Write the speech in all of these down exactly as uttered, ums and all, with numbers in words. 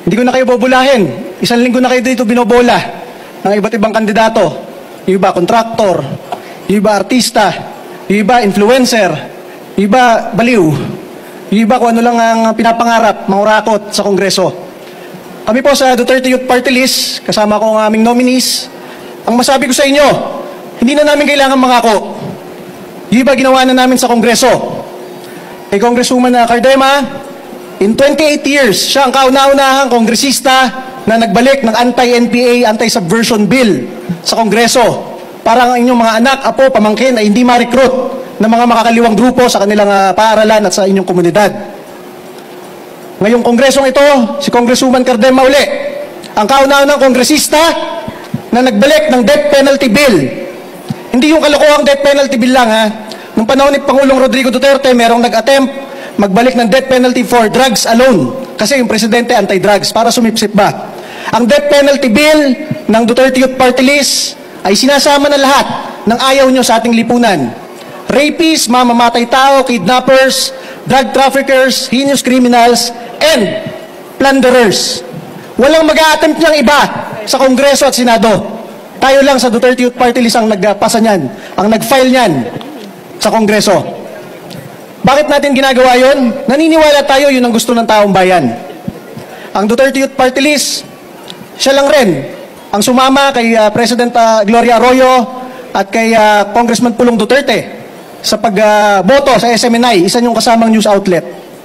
Hindi ko na kayo bobolahin. Isang linggo na kayo dito binobola ng iba't ibang kandidato. Yung iba, kontraktor. Yung iba, artista. Yung iba, influencer. Yung iba, baliw. Yung iba, kung ano lang ang pinapangarap, mangurakot sa Kongreso. Kami po sa Duterte Youth Party List, kasama ko ang aming nominees, ang masabi ko sa inyo, hindi na namin kailangan mangako. Yung iba, ginawa na namin sa Kongreso. Kay Congresswoman Cardema, in twenty-eight years, siya ang kauna-unahang kongresista na nagbalik ng anti-N P A, anti-subversion bill sa Kongreso para ang inyong mga anak, apo, pamangkin ay hindi ma-recruit ng mga makakaliwang grupo sa kanilang uh, paaralan at sa inyong komunidad. Ngayong kongresong ito, si Congresswoman Cardema uli, ang kauna-unahang kongresista na nagbalik ng death penalty bill. Hindi yung kalokohang death penalty bill lang, ha. Nung panahon ni Pangulong Rodrigo Duterte, merong nag-attempt magbalik ng death penalty for drugs alone. Kasi yung presidente anti-drugs, para sumipsip ba? Ang death penalty bill ng Duterte Youth Party List ay sinasama na lahat ng ayaw nyo sa ating lipunan. Rapists, mamamatay tao, kidnappers, drug traffickers, heinous criminals, and plunderers. Walang mag-a-attempt niyang iba sa Kongreso at Senado. Tayo lang sa Duterte Youth Party List ang nagpasa niyan, ang nag-file niyan sa Kongreso. Bakit natin ginagawa yon? Naniniwala tayo yun ang gusto ng taong bayan. Ang Duterte Youth Party List, siya lang rin ang sumama kay uh, President uh, Gloria Arroyo at kay uh, Congressman Pulong Duterte sa pagboto uh, sa S M N I, isa niyong kasamang news outlet.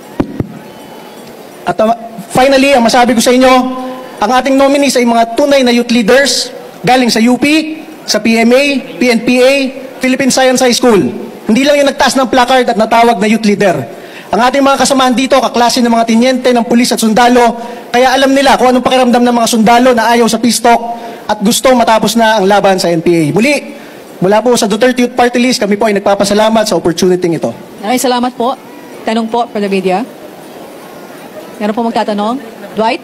At uh, finally, ang masabi ko sa inyo, ang ating nominees ay mga tunay na youth leaders galing sa U P, sa P M A, P N P A, Philippine Science High School. Hindi lang yung nagtaas ng placard at natawag na youth leader. Ang ating mga kasamahan dito, kaklase ng mga tinyente, ng pulis at sundalo, kaya alam nila kung anong pakiramdam ng mga sundalo na ayaw sa peace talk at gusto matapos na ang laban sa N P A. Muli, mula po sa Duterte Youth Party List, kami po ay nagpapasalamat sa opportunity ito. Maraming salamat po. Tanong po for the media. Meron po magtatanong? Dwight?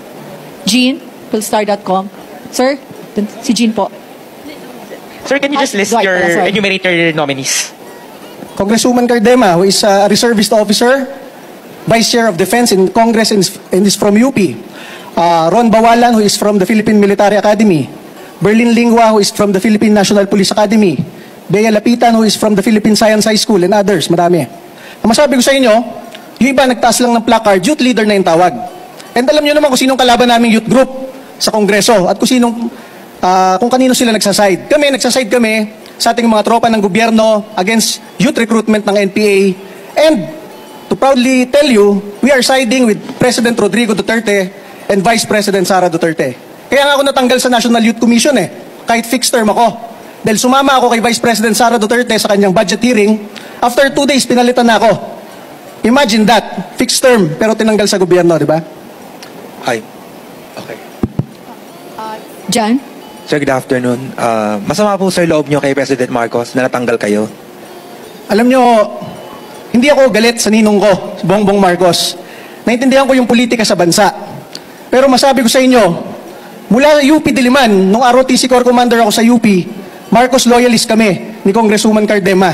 Jean? Philstar dot com. Sir? Si Jean po. Sir, can you just list Dwight, your, sorry. enumerate your nominees? Congresswoman Cardema, who is a reservist officer, Vice Chair of Defense in Congress and is from U P. Uh, Ron Bawalan, who is from the Philippine Military Academy. Berlin Lingua, who is from the Philippine National Police Academy. Bea Lapitan, who is from the Philippine Science High School, and others. Marami. Ang masabi ko sa inyo, yung iba nagtaas lang ng placard, youth leader na yung tawag. And alam nyo naman kung sinong kalaban naming youth group sa Kongreso at kung sinong, uh, kung kanino sila nagsaside. Kami, nagsaside kami sa ating mga tropa ng gobyerno against youth recruitment ng N P A. And to proudly tell you, we are siding with President Rodrigo Duterte and Vice President Sara Duterte. Kaya nga ako natanggal sa National Youth Commission eh, kahit fixed term ako. Dahil sumama ako kay Vice President Sara Duterte sa kanyang budget hearing, after two days pinalitan na ako. Imagine that, fixed term pero tinanggal sa gobyerno, di ba? Hi. Okay. Uh, Jan? Sir, good afternoon. Uh, masama po sa loob nyo kay President Marcos na natanggal kayo. Alam nyo, hindi ako galit sa ninong ko, si Bongbong Marcos. Naintindihan ko yung politika sa bansa. Pero masabi ko sa inyo, mula U P Diliman, nung R O T C Corps Commander ako sa U P, Marcos loyalist kami ni Congresswoman Cardema.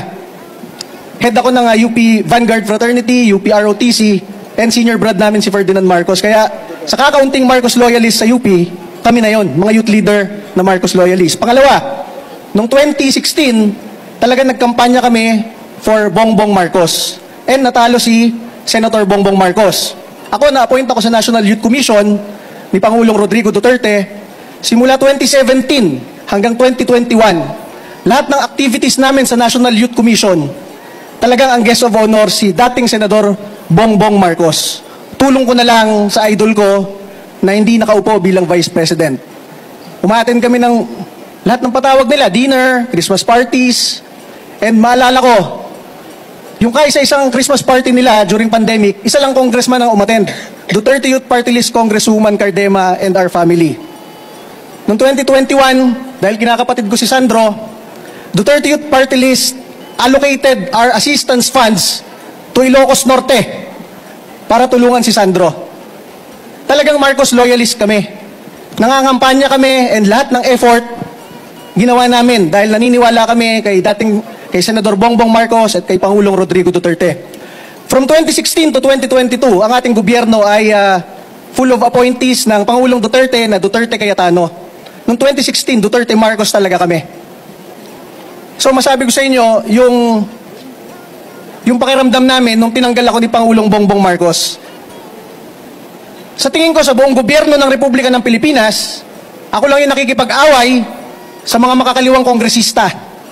Head ako ng uh, U P Vanguard Fraternity, U P R O T C, and senior brad namin si Ferdinand Marcos. Kaya sa kakaunting Marcos loyalist sa U P, kami na yon, mga youth leader na Marcos loyalist. Pangalawa, noong twenty sixteen, talaga nagkampanya kami for Bongbong Marcos. And natalo si Senator Bongbong Marcos. Ako, na-appoint ako sa National Youth Commission ni Pangulong Rodrigo Duterte. Simula twenty seventeen hanggang twenty twenty-one, lahat ng activities namin sa National Youth Commission, talagang ang guest of honor si dating Senador Bongbong Marcos. Tulong ko na lang sa idol ko na hindi nakaupo bilang Vice President. Umaten kami ng lahat ng patawag nila, dinner, Christmas parties, and maalala ko, yung kaisa-isang Christmas party nila during pandemic, isa lang congressman ang umattend. Duterte Youth Party List Congresswoman Cardema and our family. Noong twenty twenty-one, dahil kinakapatid ko si Sandro, Duterte Youth Party List allocated our assistance funds to Ilocos Norte para tulungan si Sandro. Talagang Marcos loyalist kami. Nangangampanya kami and lahat ng effort ginawa namin dahil naniniwala kami kay dating kay Senador Bongbong Marcos at kay Pangulong Rodrigo Duterte. From twenty sixteen to twenty twenty-two, ang ating gobyerno ay uh, full of appointees ng Pangulong Duterte na Duterte Cayetano. Noong twenty sixteen, Duterte Marcos talaga kami. So masabi ko sa inyo, yung, yung pakiramdam namin nung tinanggal ako ni Pangulong Bongbong Marcos, sa tingin ko sa buong gobyerno ng Republika ng Pilipinas, ako lang yung nakikipag-away sa mga makakaliwang kongresista.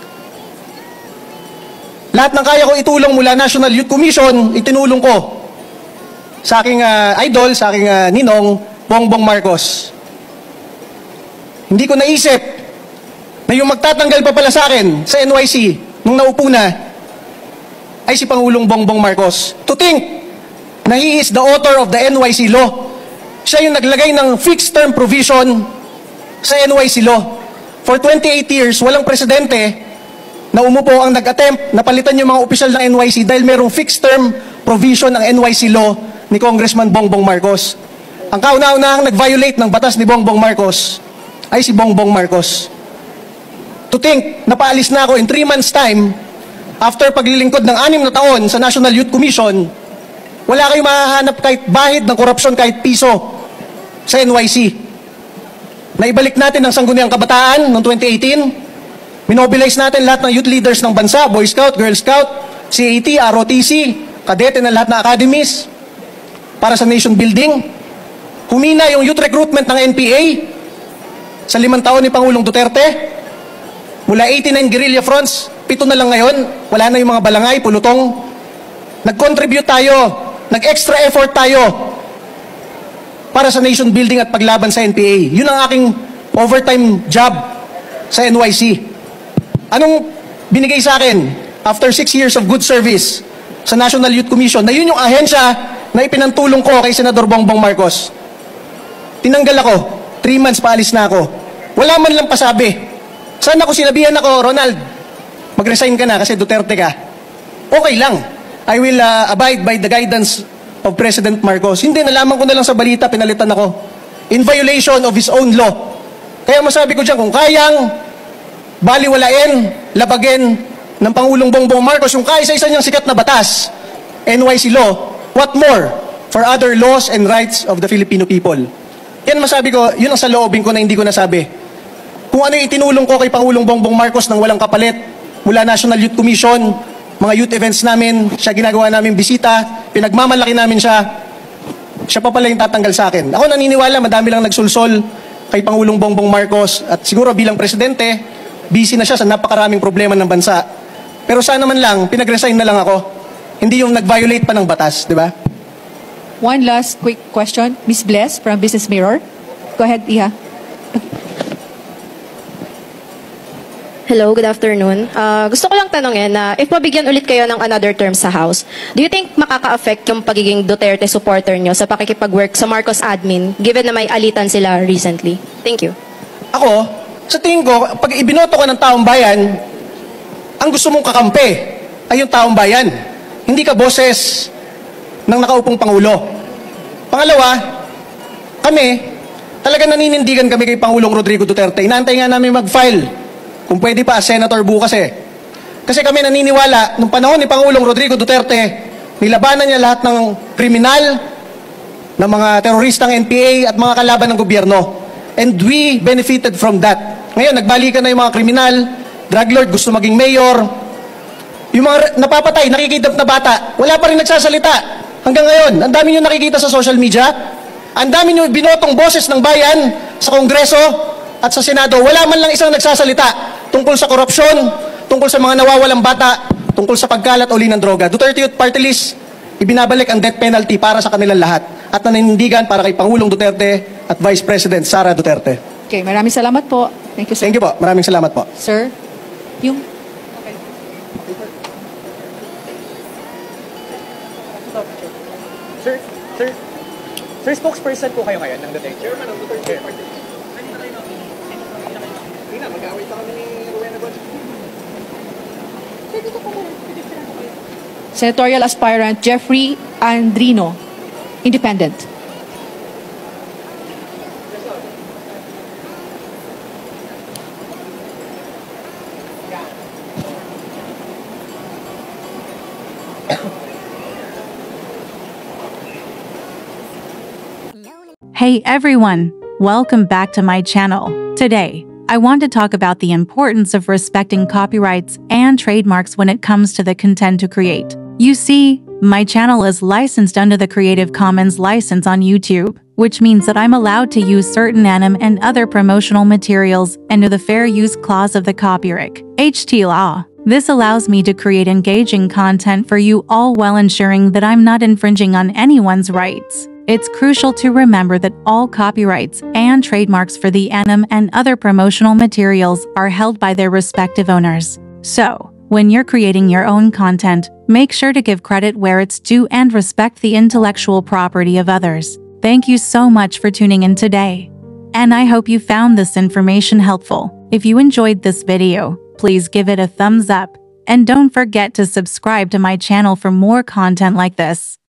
Lahat ng kaya ko itulong mula National Youth Commission, itinulong ko sa aking uh, idol, sa aking uh, ninong, Bongbong Marcos. Hindi ko naisip na yung magtatanggal pa pala sa akin sa N Y C nung naupo na ay si Pangulong Bongbong Marcos. To think na he is the author of the N Y C law. Siya yung naglagay ng fixed term provision sa N Y C law. For twenty-eight years, walang presidente na umupo ang nag-attempt na palitan yung mga opisyal ng N Y C dahil merong fixed term provision ng N Y C law ni Congressman Bongbong Marcos. Ang kauna-unahang nag-violate ng batas ni Bongbong Marcos ay si Bongbong Marcos. To think, napaalis na ako in three months time after paglilingkod ng anim na taon sa National Youth Commission, wala kayong mahahanap kahit bahid ng korupsyon kahit piso sa N Y C. Naibalik natin ang Sangguniang Kabataan noong twenty eighteen. Minobilize natin lahat ng youth leaders ng bansa, Boy Scout, Girl Scout, C A T, R O T C, kadete ng lahat ng academies para sa nation building. Humina yung youth recruitment ng N P A sa limang taon ni Pangulong Duterte. Mula eighty-nine guerrilla fronts, pito na lang ngayon, wala na yung mga balangay, pulutong. Nag-contribute tayo, nag-extra effort tayo para sa nation building at paglaban sa N P A. Yun ang aking overtime job sa N Y C. Anong binigay sa akin after six years of good service sa National Youth Commission na yun yung ahensya na ipinantulong ko kay Senador Bongbong Marcos? Tinanggal ako. Three months paalis na ako. Wala man lang pasabi. Sana ko sinabihan ako, Ronald, mag-resign ka na kasi Duterte ka. Okay lang. I will uh, abide by the guidance of President Marcos. Hindi, nalaman ko na lang sa balita, pinalitan ako. In violation of his own law. Kaya masabi ko dyan, kung kayang baliwalain, labagin ng Pangulong Bongbong Marcos yung kaisa-isa niyang sikat na batas, N Y C law, what more for other laws and rights of the Filipino people? Yan masabi ko, yun ang sa loobin ko na hindi ko nasabi. Kung ano yung itinulong ko kay Pangulong Bongbong Marcos nang walang kapalit, mula National Youth Commission, mga youth events namin, siya ginagawa namin bisita, pinagmamalaki namin siya, siya pa pala yung tatanggal sa akin. Ako naniniwala, madami lang nagsulsol kay Pangulong Bongbong Marcos at siguro bilang presidente, busy na siya sa napakaraming problema ng bansa. Pero sana man lang, pinag-resign na lang ako. Hindi yung nag-violate pa ng batas, di ba? One last quick question. Miz Bless from Business Mirror. Go ahead, Iha. Hello, good afternoon. Uh, gusto ko lang tanongin na if mabigyan ulit kayo ng another term sa House, do you think makaka-affect yung pagiging Duterte supporter nyo sa pakikipag-work sa Marcos admin given na may alitan sila recently? Thank you. Ako, sa tingin ko, pag ibinoto ko ng taong bayan, ang gusto mong kakampi ay yung taong bayan. Hindi ka boses ng nakaupong Pangulo. Pangalawa, kami, talaga naninindigan kami kay Pangulong Rodrigo Duterte. Inaantay nga namin mag-file, kung pwede pa, Senator bukas eh. Kasi kami naniniwala, nung panahon ni Pangulong Rodrigo Duterte, nilabanan niya lahat ng kriminal, ng mga teroristang N P A at mga kalaban ng gobyerno. And we benefited from that. Ngayon, nagbalikan na yung mga kriminal, drug lord, gusto maging mayor. Yung mga napapatay, nakikidap na bata, wala pa rin nagsasalita. Hanggang ngayon, ang dami nyo nakikita sa social media, ang dami nyo binotong boses ng bayan sa Kongreso at sa Senado, wala man lang isang nagsasalita tungkol sa korupsyon, tungkol sa mga nawawalang bata, tungkol sa pagkalat o uli ng droga. Duterte Youth Party List, ibinabalik ang death penalty para sa kanilang lahat at naninindigan para kay Pangulong Duterte at Vice President Sara Duterte. Okay, maraming salamat po. Thank you, sir. Thank you po. Maraming salamat po. Sir, yung... Sir, sir, sir, spokesperson po kayo ngayon ng Duterte. Chairman ng Duterte. Mag-away pa kami ni Rowena Bonsi. Senatorial Aspirant Jeffrey Andrino, Independent. Hey everyone, welcome back to my channel. Today, I want to talk about the importance of respecting copyrights and trademarks when it comes to the content to create. You see, my channel is licensed under the Creative Commons license on YouTube, which means that I'm allowed to use certain anime and other promotional materials under the Fair Use Clause of the Copyright H T law. This allows me to create engaging content for you all while ensuring that I'm not infringing on anyone's rights. It's crucial to remember that all copyrights and trademarks for the anime and other promotional materials are held by their respective owners. So, when you're creating your own content, make sure to give credit where it's due and respect the intellectual property of others. Thank you so much for tuning in today. And I hope you found this information helpful. If you enjoyed this video, please give it a thumbs up. And don't forget to subscribe to my channel for more content like this.